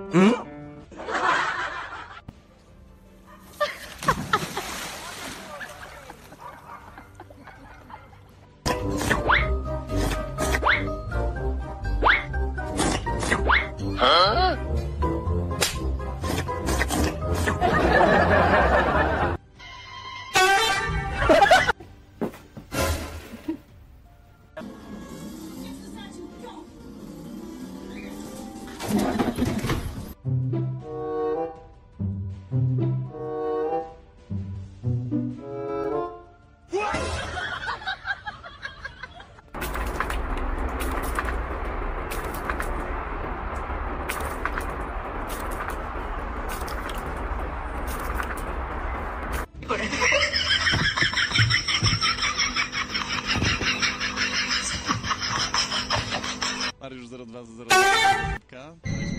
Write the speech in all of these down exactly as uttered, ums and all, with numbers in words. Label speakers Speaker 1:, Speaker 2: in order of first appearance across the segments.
Speaker 1: Hmm? Huh?
Speaker 2: Mariusz zero dwa zero dwa.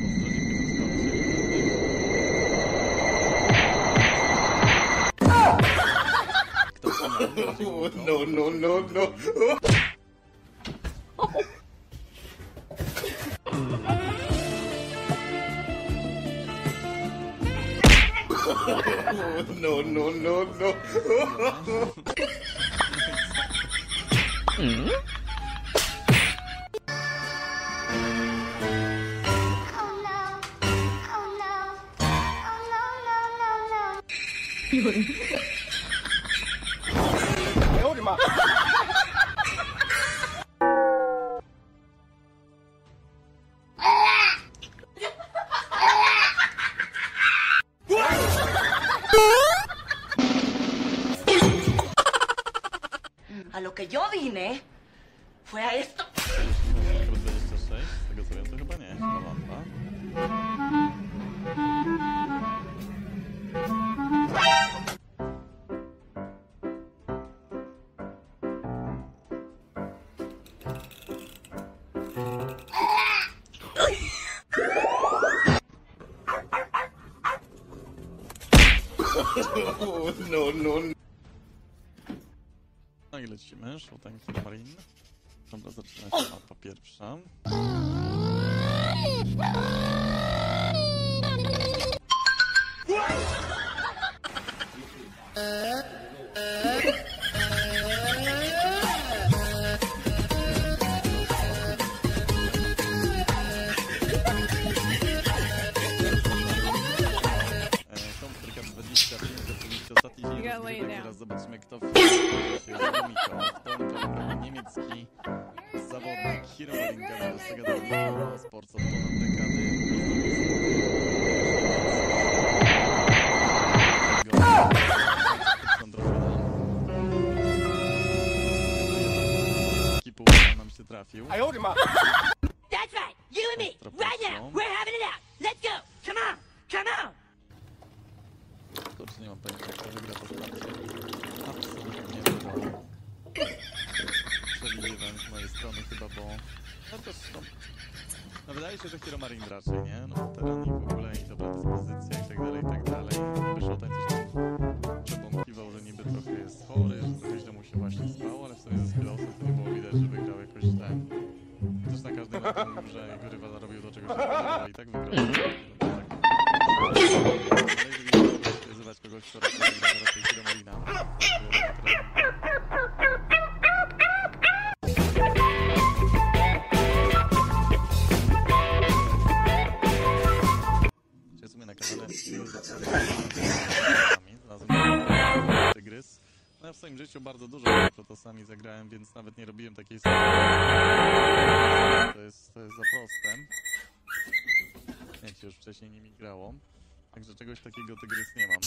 Speaker 1: No, no, no, no. No, no, no, no. Hmm?
Speaker 3: A lo que yo vine fue a esto.
Speaker 2: dwadzieścia sześć, z tego co wiem, to chyba nie, chyba lampa.
Speaker 1: No, no, no.
Speaker 2: No i lecimy, Showtime Marine. Dobra, zaczyna się mapa pierwsza. Teraz zobaczymy, kto w się Romiko. W tym programie niemiecki zawodnik Hiro Maringa z tego do sportu od ponad dekady. Ekipu nam się trafił.
Speaker 3: That's right, you and me, right now, we're having it out. Let's go, come on, come on.
Speaker 2: Kurczę, nie mam pojęcia, kto wygra to starcie. Absolutnie nie wydało. Przewidziewałem z mojej strony chyba, bo... No to no, no wydaje się, że Hiro Marin raczej, nie? No terani w ogóle i dobra dyspozycja i tak dalej, i tak dalej. Wyszło ten coś tam przebąkiwał, że niby trochę jest chory, że trochę źle mu się właśnie spało, ale w sumie ze skillosów to nie było widać, że wygrał jakoś ten... Też na każdym etapie mówił, że jego rywal robił do czegoś takiego i tak wygrał. Wyzywać kogoś, kto wygra raczej Hiro Marina. Dzisiaj w sumie na kanale znalazłem tygrys. No ja w swoim życiu bardzo dużo protosami zagrałem, więc nawet nie robiłem takiej samej. To jest, to jest za prostym. Jak się już wcześniej nimi grało. Także czegoś takiego tygrys nie mam.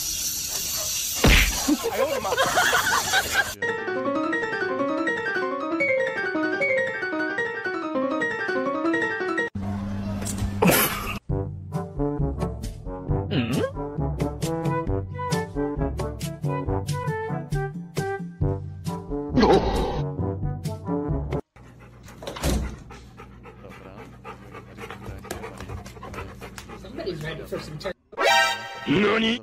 Speaker 1: Nani?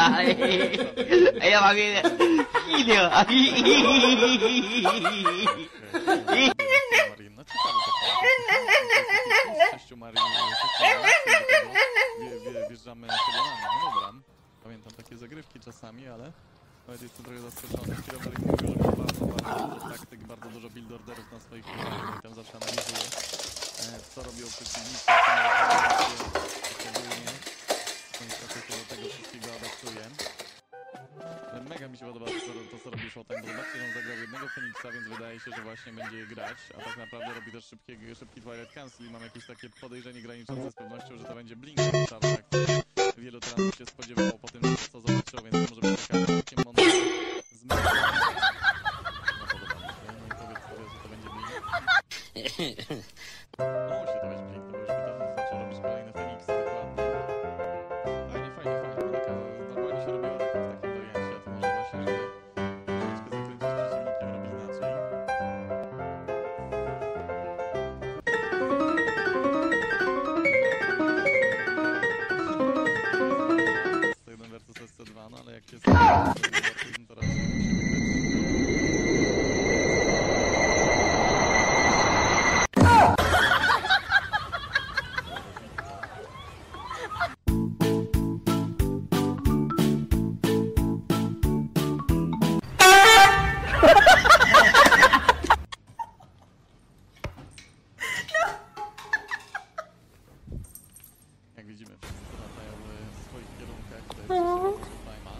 Speaker 4: Ayan, makikita. Hindi ba?
Speaker 2: Marin, no ciekawe to jest sześciu Marin, wjeżdżamy kolonami, no dobra. Pamiętam takie zagrywki czasami, ale nawet jestem trochę zaskoczony. Kiro Marin mówił, że ma bardzo, bardzo dużo taktyk, bardzo dużo build orderów na swoich kolonach i tam zawsze analizuje, co robią przeciwnicy, szczególnie. No i trochę się do tego wszystkiego adaptuje. Mega mi się podoba to, to co robi Showtime, bo zobaczcie, że on zagrał jednego Feniksa, więc wydaje się, że właśnie będzie grać, a tak naprawdę robi też szybki, szybki Twilight Cancel i mam jakieś takie podejrzenie graniczące z pewnością, że to będzie Blink czarny, jak wielu teraz się spodziewało po tym, co zobaczyło, więc to może być taka całkiem mądra zmiana. No podoba mi się, no i powiedz sobie, że to będzie Blink. No musi to być Blink, no bo już mi to zaczął robić kolejne Feniksy, dokładnie. Fajnie, fajnie, fajnie, taka, normalnie się robiło tak, w takim wariancie, to może właśnie, żeby troszeczkę zakręcić przeciwnikiem, robić inaczej. S C jeden versus S C dwa, no ale jak jest to raczej musimy grać. Jak widzimy, wszyscy latają w swoich kierunkach, to jest Showtime'a.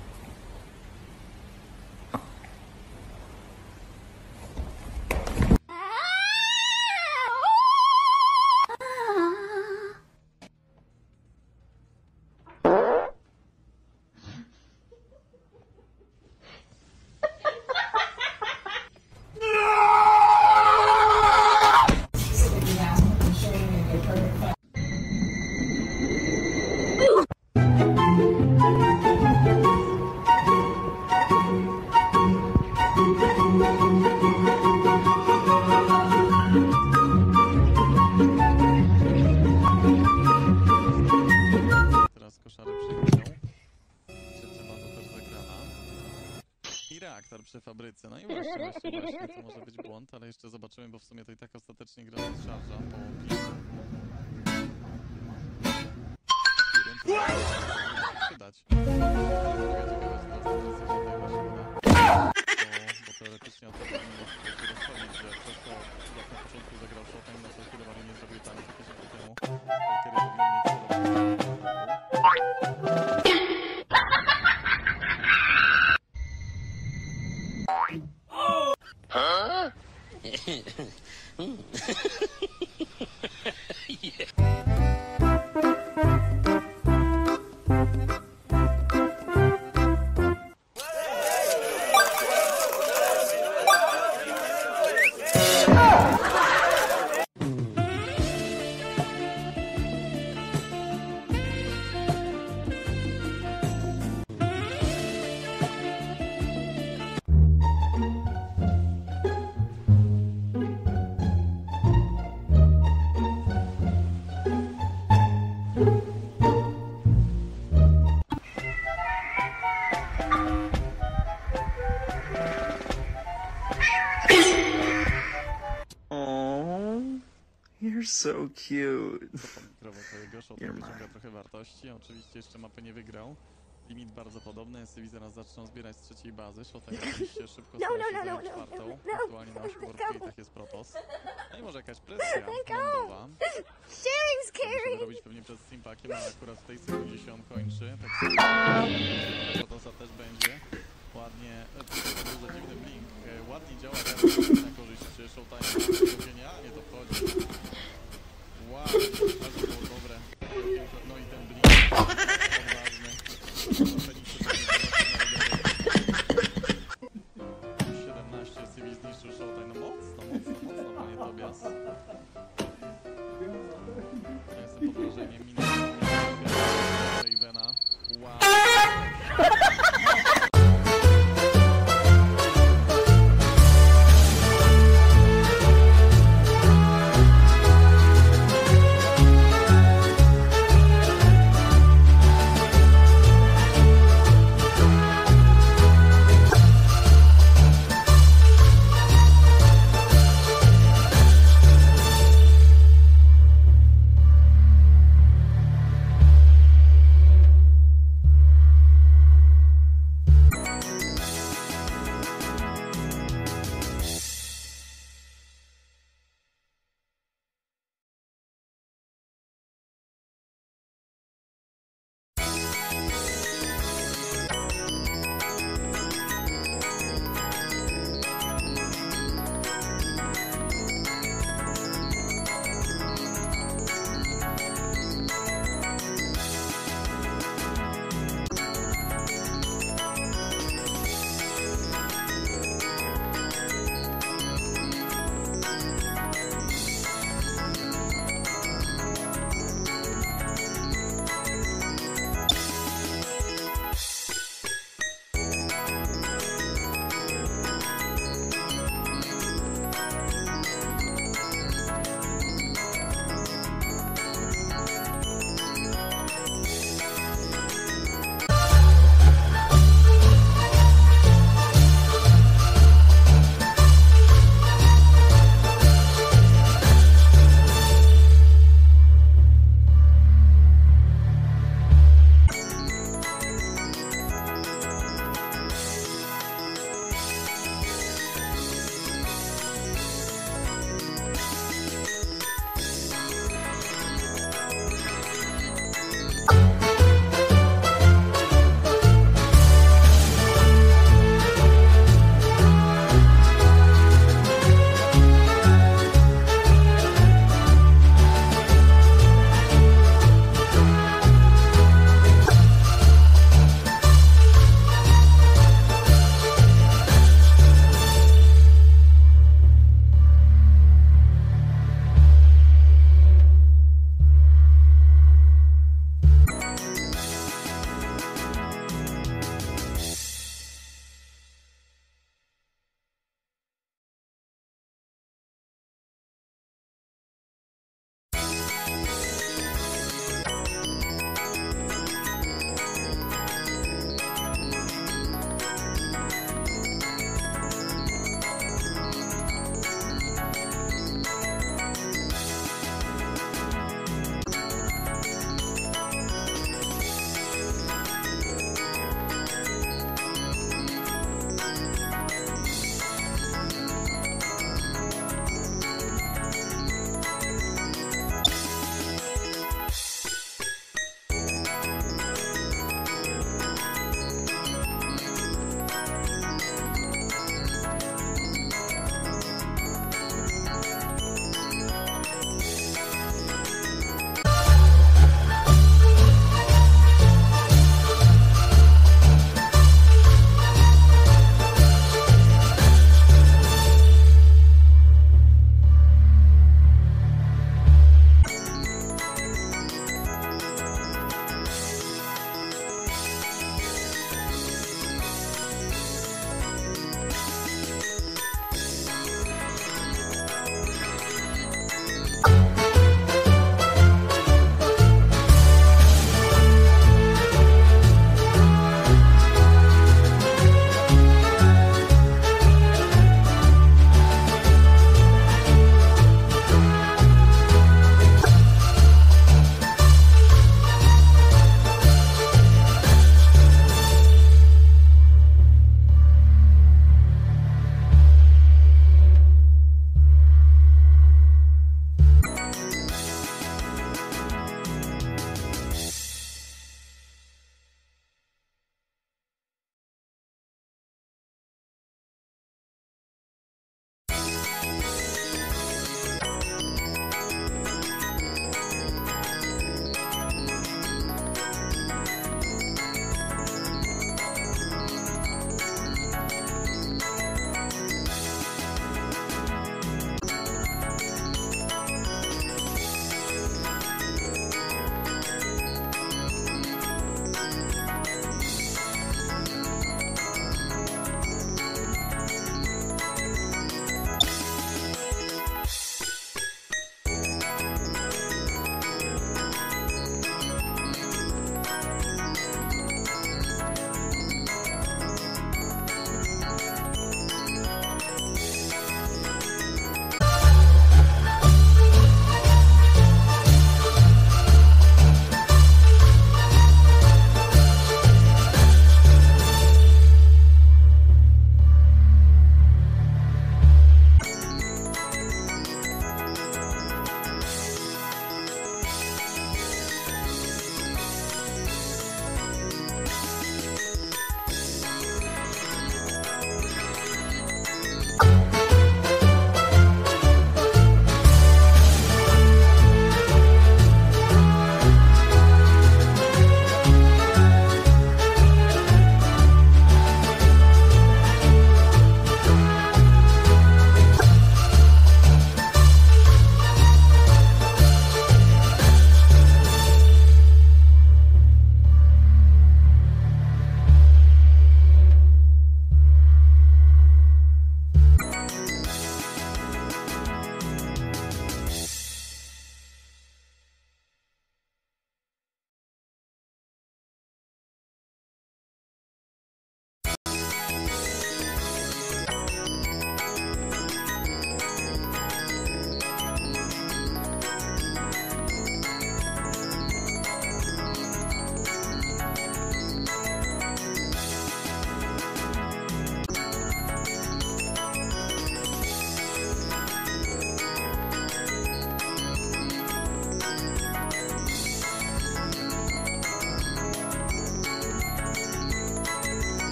Speaker 2: Teraz koszary przyjmują. Trzecia baza też zagrana. I reaktor przy fabryce. No i właśnie, właśnie, właśnie, to może być błąd, ale jeszcze zobaczymy, bo w sumie to i tak ostatecznie gra jest szarża po pliku. Przydać. Bo teoretycznie o to powinno się rozchodzić, że przez to, jak na początku zagrał Showtime, na co chwilę Marin nie zrobił tam jakieś lata temu, Valkyrie powinien mieć
Speaker 5: You're so cute.
Speaker 2: Propomikrowo twojego, Showtime wyciąga trochę wartości, oczywiście jeszcze mapy nie wygrał. Limit bardzo podobny, S C V zaraz zaczną zbierać z trzeciej bazy, Showtime oczywiście szybko stara się zająć czwartą, aktualnie na ośmiu workgate'ach jest Protoss. No i może jakaś presja lądowa. Muszę robić pewnie przed Steampakiem, ale akurat w tej sekundzie się on kończy. Tak samo Protossa też będzie. Ładnie, to jest bardzo dziwny blink, ładnie działa teraz na korzyść Showtime'a.